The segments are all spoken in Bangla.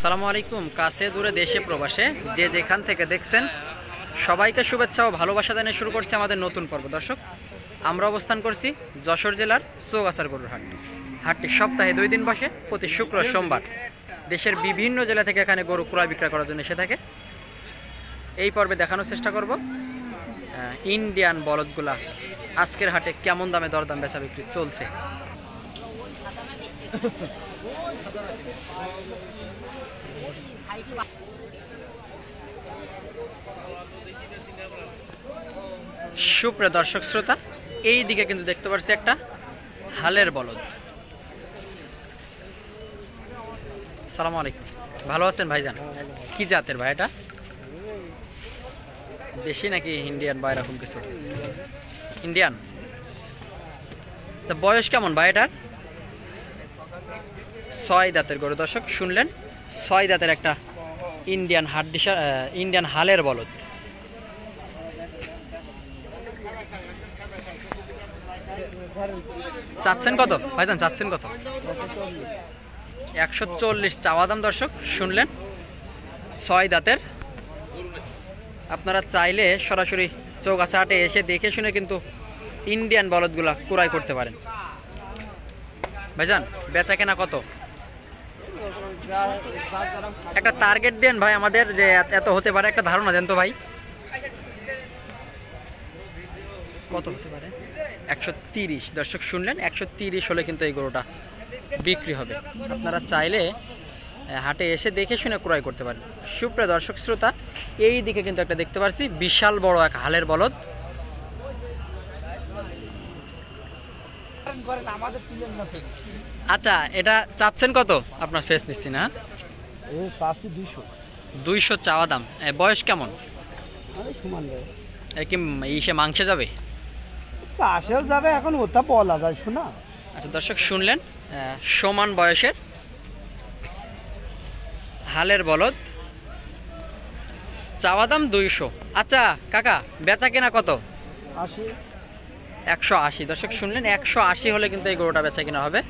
আসসালামু আলাইকুম। কাছে দূরে দেশে প্রবাসে যে যেখান থেকে দেখছেন সবাইকে শুভেচ্ছা ও ভালোবাসা জানিয়ে শুরু করছি আমাদের নতুন পর্ব। দর্শক, আমরা অবস্থান করছি যশোর জেলার চৌগাছার গরুর হাট। হাটটি সপ্তাহে 2 দিন বসে, প্রতি শুক্র সোমবার। দেশের বিভিন্ন জেলা থেকে এখানে গরু ক্রয় বিক্রয় করার জন্য এসে থাকে। এই পর্বে দেখানোর চেষ্টা করব ইন্ডিয়ান বলদগুলা আজকের হাটে কেমন দামে দরদাম বেচা বিক্রি চলছে। সুপ্রিয় দর্শক শ্রোতা, এই দিকে কিন্তু দেখতে পাচ্ছি একটা হালের বলদ। সালামু আলাইকুম, ভালো আছেন ভাইজান? কি জাতের ভাই এটা? দেশি নাকি ইন্ডিয়ান বা এরকম কিছু? ইন্ডিয়ান। তা বয়স কেমন ভাই এটার? 6 দাঁতের গরু। দর্শক শুনলেন, 6 দাঁতের একটা ইন্ডিয়ান হালের বলদ। চাচ্ছেন কত ভাইজান? চাচ্ছেন কত? 140 চাওয়া দাম। দর্শক শুনলেন, 6 দাঁতের। আপনারা চাইলে সরাসরি চৌগাছা হাটে এসে দেখে শুনে কিন্তু ইন্ডিয়ান বলদগুলা ক্রয় করতে পারেন। ভাইজান বেচা কেনা কত? একটা টার্গেট দেন ভাই আমাদের, যে এত হতে পারে, একটা ধারণা দেন তো ভাই। কত হতে পারে? 130। দর্শক শুনলেন, 130 হলে কিন্তু এই গরুটা বিক্রি হবে। আপনারা চাইলে হাটে এসে দেখে শুনে ক্রয় করতে পারেন। সুপ্রিয় দর্শক শ্রোতা, এই দিকে কিন্তু একটা দেখতে পাচ্ছি বিশাল বড় এক হালের বলদ। আচ্ছা, এটা চাচ্ছেন কত? আপনার ফেস নিচ্ছি না। 200 চাওয়া দাম। বয়স কেমন? কি ইসে মাংসে যাবে? যাবে, এখন ওটা বলা যায় শোনা। আচ্ছা দর্শক শুনলেন, সমান বয়সের হালের বলদ, চাওয়া দাম 200। আচ্ছা কাকা, বেচা কেনা কত? 180। দর্শক শুনলেন, 180 হলে কিন্তু এই গরুটা বেচা কেনা হবে।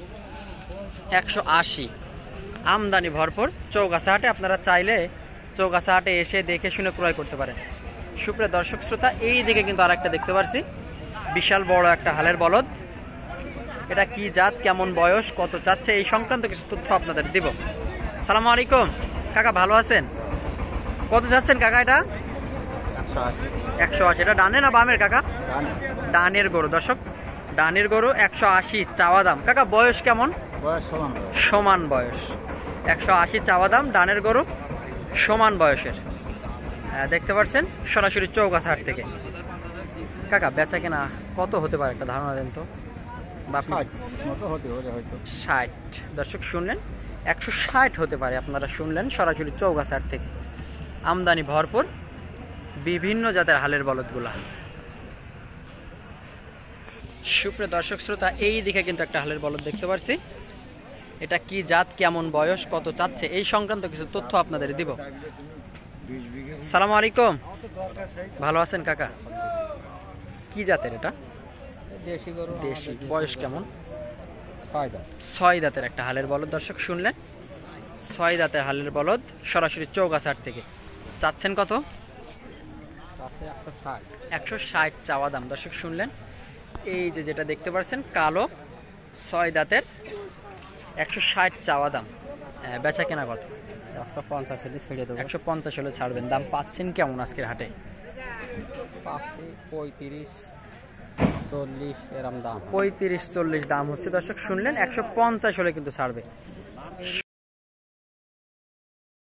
180 আমদানি ভরপুর চৌগাছা হাটে। আপনারা চাইলে চৌগাছা হাটে এসে দেখে শুনে ক্রয় করতে পারেন। সুপ্রিয় দর্শক শ্রোতা, এই দিকে কিন্তু আরেকটা দেখতে পাচ্ছি বিশাল বড় একটা হালের বলদ। এটা কি জাত, কেমন বয়স, কত চাচ্ছে, এই সংক্রান্ত কিছু তথ্য আপনাদের দিব। সালামু আলাইকুম কাকা, ভালো আছেন? কত চাচ্ছেন কাকা এটা? 180। এটা ডানে না বামের কাকা? ডানের গরু। দর্শক, ডানের গরু 180 চাওয়া দাম। কাকা বয়স কেমন? সমান বয়স। 180 চাওয়া দাম, ডানের গরু, সমান বয়সের। দেখতে পাচ্ছেন সরাসরি চৌগাছা হাট থেকে। কাকা বেচা কেনা কত হতে পারে, একটা ধারণা দেন তো। 60। দর্শক শুনলেন, 160 হতে পারে। আপনারা শুনলেন সরাসরি চৌগাছা হাট থেকে। আমদানি ভরপুর বিভিন্ন জাতের হালের বলদগুলা। সুপ্রিয় দর্শক শ্রোতা, এই দিকে কিন্তু একটা হালের বলদ দেখতে পাচ্ছি। এটা কি জাত, কেমন বয়স, কত চাচ্ছে, এই সংক্রান্ত কিছু তথ্য আপনাদের দিব। সালামু আলাইকুম, ভালো আছেন কাকা? কি জাতের এটা? দেশি। বয়স কেমন? 6 দাঁতের একটা হালের বলদ। দর্শক শুনলেন, 6 দাঁতের হালের বলদ, সরাসরি চৌগাছা হাট থেকে। চাচ্ছেন কত? 160 চাওয়া দাম। দর্শক শুনলেন, এই যে যেটা দেখতে পাচ্ছেন কালো, 6 দাঁতের, 160 চাওয়া দাম। বেচা কেনা কত? 150 হলে ছেড়ে দেবো। 150 হলে ছাড়বেন। দাম পাচ্ছেন কেমন আজকের হাটে? 35, 40 এরম দাম। 35-40 দাম হচ্ছে। দর্শক শুনলেন, 150 হলে কিন্তু ছাড়বে।